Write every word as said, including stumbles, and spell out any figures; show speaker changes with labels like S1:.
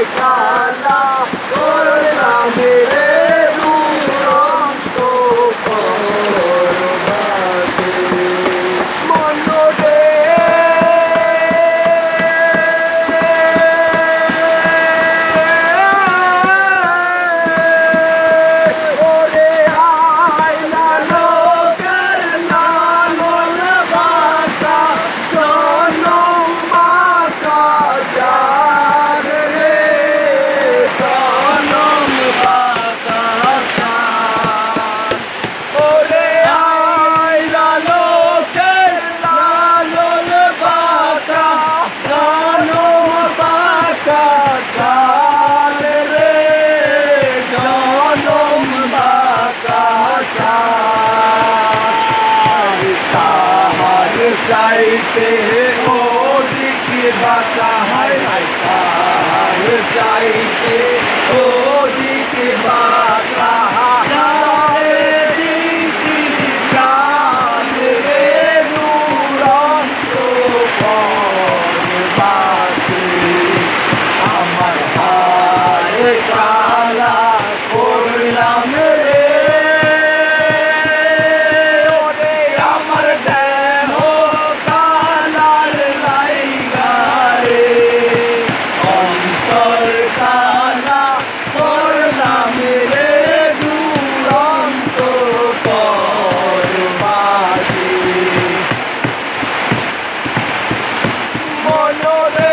S1: কালা করলাম রে দুরন্ত পরবাসে মনরে ওরে আইলা লোকের লালন বাসা জনম বাসা যার রে জনম বাসা যার ওরে আইলা লোকের লালন বাসা জনম বাসা যার রে জনম বাসা যার তাহার চাইতে ওদিকে বাসা হায় হায় তাহার চাইতে ওদিকে বাসা যারে দিছি প্রাণ রে দুরন্ত পরবাসে আমার হায় কালা করলাম রে ওরে আমার দেহ কালার লাইগা রে অন্তর কালা করলাম রে দুরন্ত পরবাসে মনরে